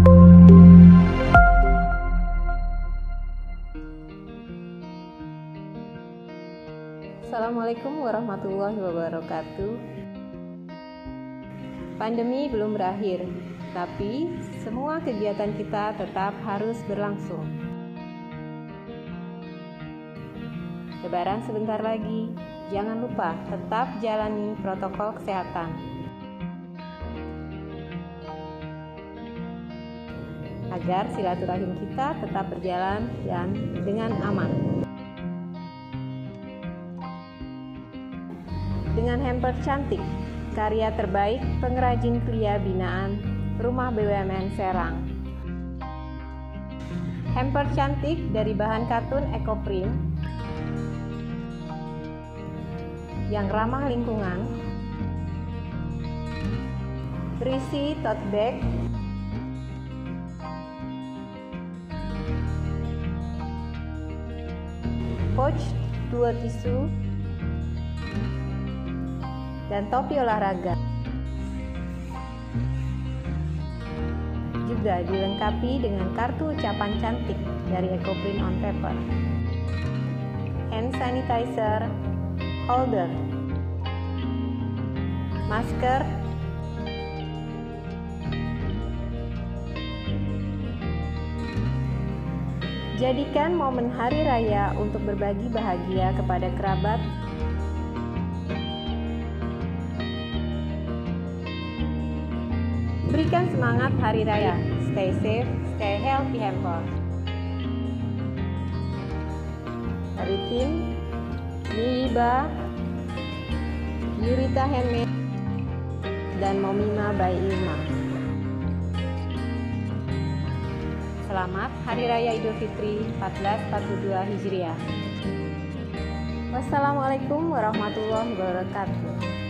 Assalamualaikum warahmatullahi wabarakatuh. Pandemi belum berakhir, tapi semua kegiatan kita tetap harus berlangsung. Lebaran sebentar lagi, jangan lupa tetap jalani protokol kesehatan agar silaturahim kita tetap berjalan dan dengan aman. Dengan hamper cantik, karya terbaik pengrajin kria binaan Rumah BUMN Serang. Hamper cantik dari bahan katun ekoprint yang ramah lingkungan, berisi tote bag, pouch 2 tisu, dan topi olahraga. Juga dilengkapi dengan kartu ucapan cantik dari Ecoprint on Paper, hand sanitizer, holder, masker, jadikan momen hari raya untuk berbagi bahagia kepada kerabat. Berikan semangat hari raya. Stay safe, stay healthy hamper. Dari tim Niiba, Yurita Handmade, dan Momima by Ilma. Selamat Hari Raya Idul Fitri 1442 Hijriah. Wassalamualaikum warahmatullahi wabarakatuh.